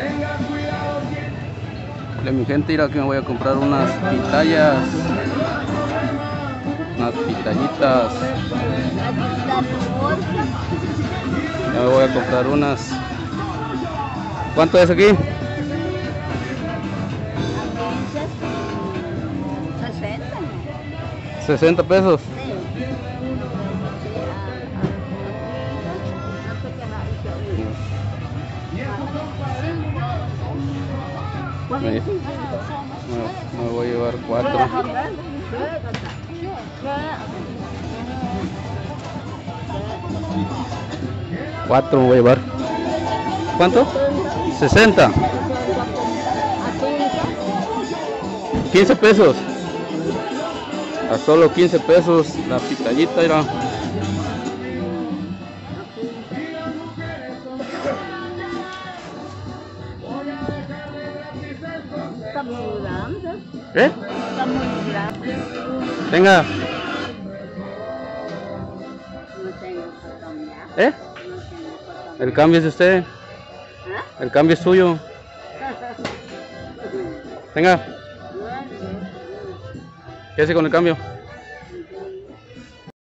Hola mi gente, mira que me voy a comprar unas pitayas. Unas pitallitas. Ya me voy a comprar unas. ¿Cuánto es aquí? 60 pesos. Me voy a llevar 4. 4 me voy a llevar. ¿Cuánto? 60. 15 pesos. A solo 15 pesos la pitallita, mira. ¿Eh? Venga. ¿Eh? El cambio es de usted. El cambio es suyo. Venga. ¿Qué hace con el cambio?